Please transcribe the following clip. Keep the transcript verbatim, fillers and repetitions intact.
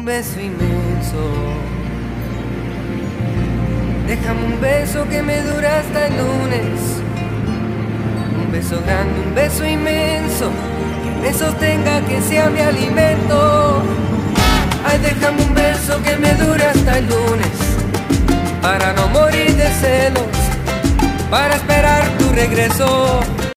Un beso inmenso, déjame un beso que me dura hasta el lunes. Un beso grande, un beso inmenso, que me sostenga, que sea mi alimento. Ay, déjame un beso que me dure hasta el lunes, para no morir de celos, para esperar tu regreso.